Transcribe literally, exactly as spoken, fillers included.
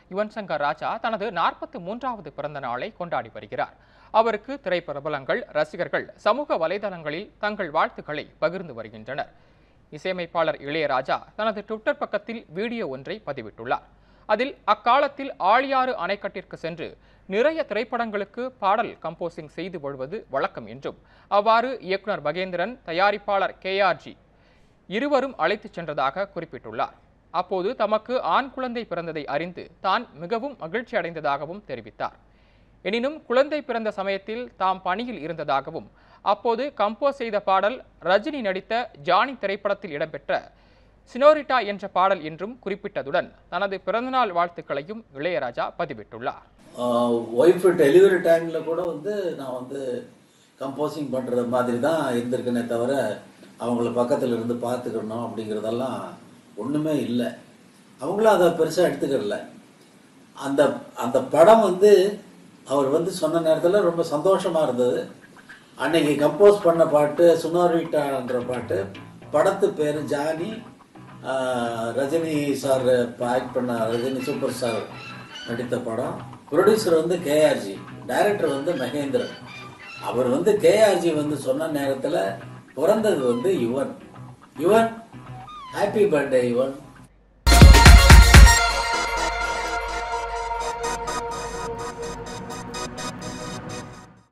யுவன் சங்கர் ராஜா தனது நாற்பத்தி மூன்றாவது பிறந்த நாளை கொண்டாடி வருகிறார். அவருக்கு திரைப்பிரபலங்கள், ரசிகர்கள் சமூக வலைதளங்களில் தங்கள் வாழ்த்துக்களை பகிர்ந்து வருகின்றனர். இசையமைப்பாளர் இளையராஜா தனது ட்விட்டர் பக்கத்தில் வீடியோ ஒன்றை பதிவிட்டுள்ளார். அதில் அக்காலத்தில் ஆழியாறு அணைக்கட்டிற்கு சென்று நிறைய திரைப்படங்களுக்கு பாடல் கம்போசிங் செய்து வருவது வழக்கம் என்றும், அவ்வாறு இயக்குனர் மகேந்திரன், தயாரிப்பாளர் கே ஆர் ஜி இருவரும் அழைத்துச் சென்றதாக குறிப்பிட்டுள்ளார். அப்போது தமக்கு ஆண் குழந்தை பிறந்ததை அறிந்து தான் மிகவும் மகிழ்ச்சி அடைந்ததாகவும் தெரிவித்தார். எனினும் குழந்தை பிறந்த சமயத்தில் தாம் பணியில் இருந்ததாகவும், அப்போது கம்போஸ் செய்த பாடல் ரஜினி நடித்த ஜானி திரைப்படத்தில் இடம்பெற்ற சினோரிட்டா என்ற பாடல் என்றும் குறிப்பிட்டதுடன் தனது பிறந்தநாள் வாழ்த்துக்களையும் இளையராஜா பதிவிட்டுள்ளார். ஒய்ஃப் டெலிவரி டைமில் கூட வந்து நான் வந்து கம்போசிங் பண்ணுற மாதிரி தான் இருந்திருக்கேனே தவிர அவங்கள பக்கத்தில் இருந்து பார்த்துக்கணும் அப்படிங்கிறதெல்லாம் ஒன்றுமே இல்லை. அவங்களும் அதை பெருசாக எடுத்துக்கிறல. அந்த அந்த படம் வந்து அவர் வந்து சொன்ன நேரத்தில் ரொம்ப சந்தோஷமாக இருந்தது. அன்னைக்கு கம்போஸ் பண்ண பாட்டு சுனோரிட்டான்ற பாட்டு, படத்து பேர் ஜானி, ரஜினி சார் ஆக்ட் பண்ண ரஜினி சூப்பர் ஸ்டார் நடித்த படம். ப்ரொடியூசர் வந்து கே ஆர் ஜி, டைரக்டர் வந்து மகேந்திரன். அவர் வந்து கே ஆர் ஜி வந்து சொன்ன நேரத்தில் பிறந்தது வந்து யுவன். Yuvan, happy birthday Yuvan.